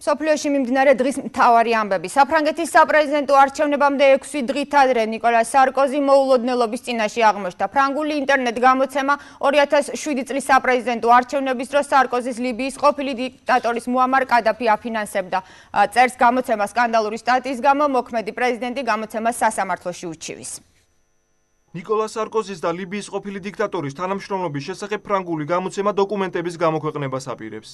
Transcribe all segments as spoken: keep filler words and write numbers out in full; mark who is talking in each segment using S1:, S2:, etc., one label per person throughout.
S1: სოფლიოში მიმდინარე დღის მთავარი ამბები. საფრანგეთის საპრეზიდენტო არჩევნებამდე ექვსი დღით ადრე ნიკოლას სარკოზი მოულოდნელობის წინაშე აღმოჩნდა. ფრანგული ინტერნეტ გამოცემა ორი ათას შვიდი წლის საპრეზიდენტო არჩევნების დროს სარკოზის ლიბიის ყოფილი დიქტატორის მუამარ კადაფი აფინანსებდა. წერს გამოცემა სკანდალური სტატიის გამო მოქმედი პრეზიდენტი გამოცემას სასამართლოში უჩივის.
S2: ნიკოლას სარკოზის და ლიბიის ყოფილი დიქტატორის თანამშრომლობის შესახებ ფრანგული გამოცემა დოკუმენტების გამოქვეყნებას აპირებს.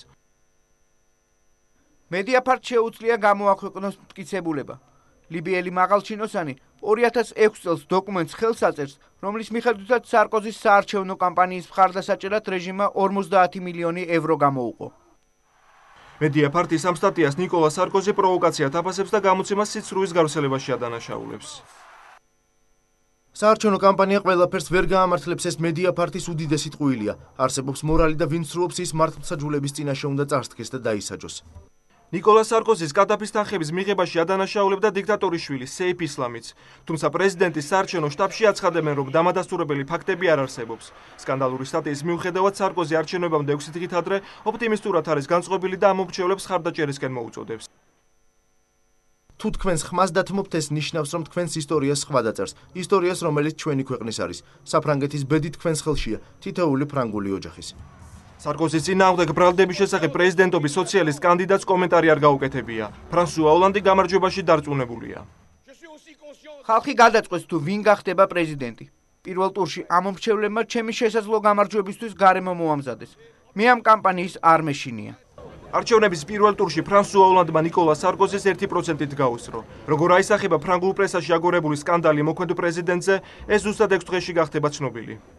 S3: MediApart შეუძლია გამოაქვეყნოს მტკიცებულება. ლიბიელი მაღალჩინოსანი ორი ათას ექვსი წელს დოკუმენტს ხელს აწერს, რომლის მიხედვითაც სარკოზის საარჩევნო კამპანიის მხარდასაჭერად რეჟიმმა ორმოცდაათი მილიონი ევრო გამოუყო.
S2: MediApart-ის ამ სტატიას ნიკოლას სარკოზი პროვოკაციად აფასებს და გამოცემას სიცრუის გავრცელებაში ადანაშაულებს.
S4: საარჩევნო კამპანია ყველაფერს ვერ გაამართლებს, ეს MediApart-ის უდიდესი ტყუილია. არსებობს მორალი და ვინც სრულობს ის მართლმსაჯულების წინაშე უნდა წარსდგეს და დაისაჯოს.
S2: ნიკოლას სარკოზის კადაფის თანხების მიღებაში ადანაშაულებდა დიქტატორის შვილი სეიფ ისლამიც. თუმცა პრეზიდენტის საარჩევნო შტაბში აცხადებენ, რომ დამადასტურებელი ფაქტები არ არსებობს. სკანდალური სტატიის მიუხედავად სარკოზი არჩევნებამდე ექვსი დღით ადრე ოპტიმისტურად არის განწყობილი და ამ მომრჩევლებს ხარდაჭერისკენ მოუწოდებს.
S4: თუ თქვენს ხმას დათმობთ, ეს ნიშნავს, რომ თქვენს ისტორიას სხვა დაწერს. ისტორიას, რომელიც ჩვენი ქვეყნის არის. საფრანგეთის ბედი თქვენს ხელშია, თითოეული ფრანგული ოჯახის.
S2: სარკოზის წინააღმდეგ ბრალდების შესახებ პრეზიდენტობის სოციალისტ კანდიდატს კომენტარი არ გაუკეთებია. ფრანსუა ოლანდი გამარჯვებაში დარწმუნებულია.
S3: ხალხი გადაწყვეტს თუ ვინ გახდება პრეზიდენტი. პირველ ტურში ამ მომრჩევლებმა ჩემი შესაძლო გამარჯვებისთვის გარემო მოამზადეს. მე ამ კამპანიის არ მეშინია.
S2: არჩევნების პირველ ტურში ფრანსუა ოლანდმა ნიკოლას სარკოზის ერთი პროცენტით გაუსწრო. როგორ აისახება ფრანგულ პრესაში აგორებული სკანდალი მოქმედ პრეზიდენტზე, ეს ზუსტად ექვს დღეში გახდება ცნობილი.